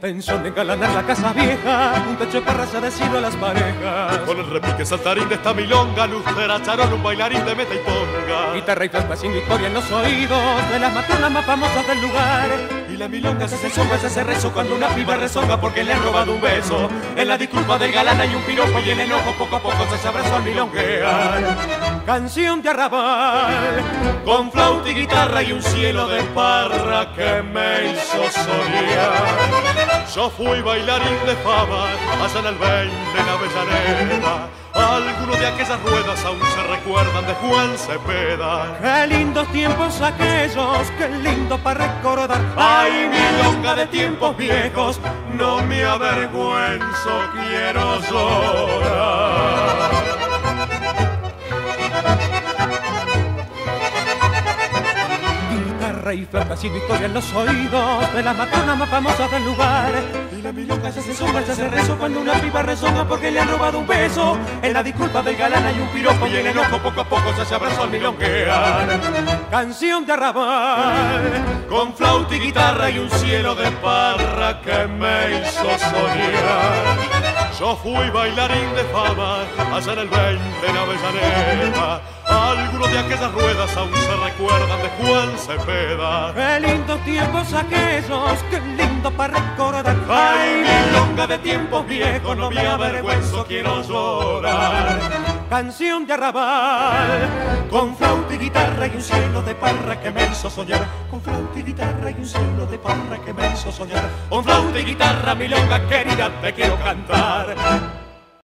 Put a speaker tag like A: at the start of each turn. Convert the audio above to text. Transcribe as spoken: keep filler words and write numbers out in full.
A: en son de engalanar la casa vieja, un techo de parra se adhesivo a las parejas.
B: Con el repique saltarín de esta milonga, lucera, charol, un bailarín de meta y ponga.
A: Guitarra y flauta sin victoria en los oídos de las matronas más famosas del lugar.
B: Y la milonga se zumba, se hace rezo cuando una piba rezonga porque le han robado un beso. En la disculpa del galán hay un piropo y en enojo poco a poco se abrazó al milonguear.
A: Canción de arrabal,
B: con flauta y guitarra y un cielo de parra que me hizo soñar. Yo fui bailarín de fama allá en el veinte en Avellaneda. Algunos de aquellas ruedas aún se recuerdan de Juan Cepeda.
A: Qué lindos tiempos aquellos, qué lindo para recordar.
B: Ay, milonga de tiempos viejos, no me avergüenzo, quiero llorar.
A: Guitarra y flauta sin victoria en los oídos de las matronas más famosas del lugar.
B: Y la milonga se hace
A: zumba, se hace rezo cuando una piba rezonga porque le han robado un beso. En la disculpa del galán hay un piropo y en enojo poco a poco se abrazó al milonguear. Canción de arrabal,
B: con flauta y guitarra y un cielo de parra que me hizo soñar. Yo fui bailarín de fama allá en el veinte en Avellaneda. Algunos de aquellas ruedas aún se recuerdan de Juan Cepeda.
A: Qué lindos tiempos aquellos, qué lindo para recordar.
B: Ay, milonga de tiempos viejos, no me avergüenzo, quiero llorar.
A: Canción de arrabal,
B: con flauta y guitarra y un cielo de parra que me hizo soñar. Con flauta y guitarra y un cielo de parra que me hizo soñar. Con flauta y guitarra, milonga querida, te quiero cantar.